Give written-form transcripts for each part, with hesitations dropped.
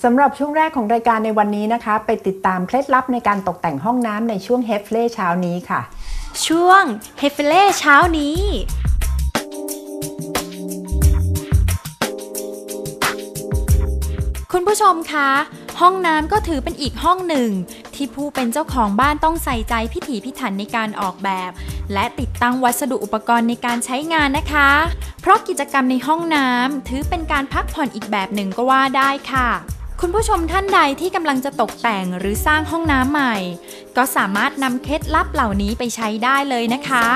สำหรับช่วงแรกของรายการในวันนี้นะคะไปติดตามเคล็ดลับในการตกแต่งห้องน้ำในช่วงเฮฟเล่เช้านี้ค่ะช่วงเฮฟเล่เช้านี้คุณผู้ชมคะห้องน้ำก็ถือเป็นอีกห้องหนึ่งที่ผู้เป็นเจ้าของบ้านต้องใส่ใจพิถีพิถันในการออกแบบและติดตั้งวัสดุอุปกรณ์ในการใช้งานนะคะเพราะกิจกรรมในห้องน้ำถือเป็นการพักผ่อนอีกแบบหนึ่งก็ว่าได้ค่ะคุณผู้ชมท่านใดที่กำลังจะตกแต่งหรือสร้างห้องน้ำใหม่ก็สามารถนำเคล็ดลับเหล่านี้ไปใช้ได้เลยนะคะ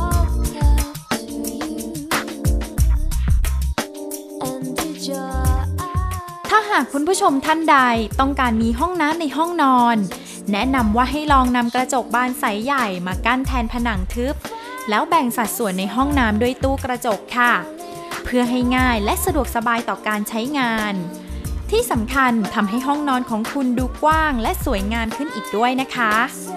ถ้าหากคุณผู้ชมท่านใดต้องการมีห้องน้ำในห้องนอนแนะนำว่าให้ลองนำกระจกบานใสใหญ่มากั้นแทนผนังทึบแล้วแบ่งสัดส่วนในห้องน้ำด้วยตู้กระจกค่ะเพื่อให้ง่ายและสะดวกสบายต่อการใช้งานที่สำคัญทำให้ห้องนอนของคุณดูกว้างและสวยงามขึ้นอีกด้วยนะคะ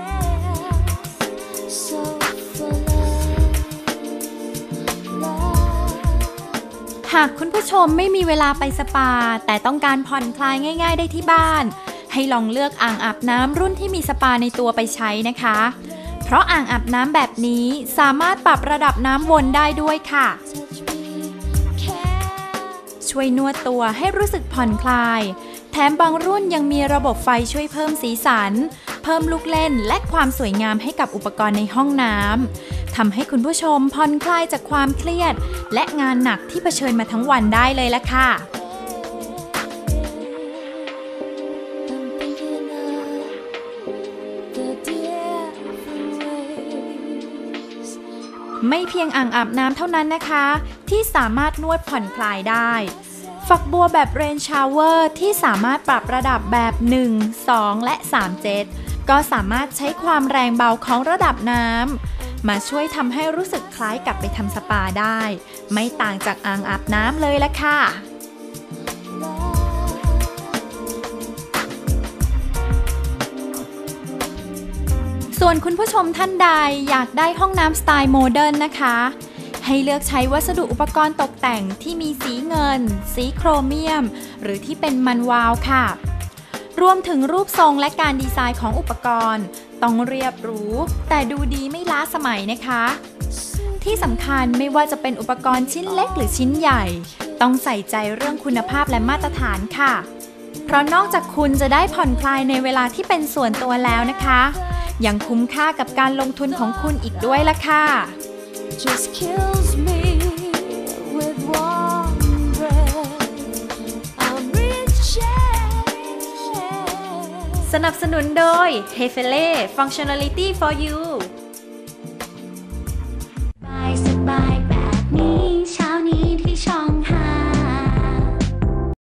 หากคุณผู้ชมไม่มีเวลาไปสปาแต่ต้องการผ่อนคลายง่ายๆได้ที่บ้านให้ลองเลือกอ่างอาบน้ำรุ่นที่มีสปาในตัวไปใช้นะคะเพราะอ่างอาบน้ำแบบนี้สามารถปรับระดับน้ำวนได้ด้วยค่ะช่วยนวดตัวให้รู้สึกผ่อนคลายแถมบางรุ่นยังมีระบบไฟช่วยเพิ่มสีสันเพิ่มลูกเล่นและความสวยงามให้กับอุปกรณ์ในห้องน้ำทำให้คุณผู้ชมผ่อนคลายจากความเครียดและงานหนักที่เผชิญมาทั้งวันได้เลยล่ะค่ะไม่เพียงอ่างอาบน้ำเท่านั้นนะคะที่สามารถนวดผ่อนคลายได้ฝักบัวแบบเรนชาวเวอร์ที่สามารถปรับระดับแบบ1 2 และ3 เจ็ตก็สามารถใช้ความแรงเบาของระดับน้ำมาช่วยทำให้รู้สึกคล้ายกับไปทำสปาได้ไม่ต่างจากอ่างอาบน้ำเลยละค่ะส่วนคุณผู้ชมท่านใดอยากได้ห้องน้ำสไตล์โมเดิร์นนะคะให้เลือกใช้วัสดุอุปกรณ์ตกแต่งที่มีสีเงินสีโครเมียมหรือที่เป็นมันวาวค่ะรวมถึงรูปทรงและการดีไซน์ของอุปกรณ์ต้องเรียบหรูแต่ดูดีไม่ล้าสมัยนะคะที่สำคัญไม่ว่าจะเป็นอุปกรณ์ชิ้นเล็กหรือชิ้นใหญ่ต้องใส่ใจเรื่องคุณภาพและมาตรฐานค่ะเพราะนอกจากคุณจะได้ผ่อนคลายในเวลาที่เป็นส่วนตัวแล้วนะคะยังคุ้มค่ากับการลงทุนของคุณอีกด้วยล่ะค่ะสนับสนุนโดย Hefele Functionality for You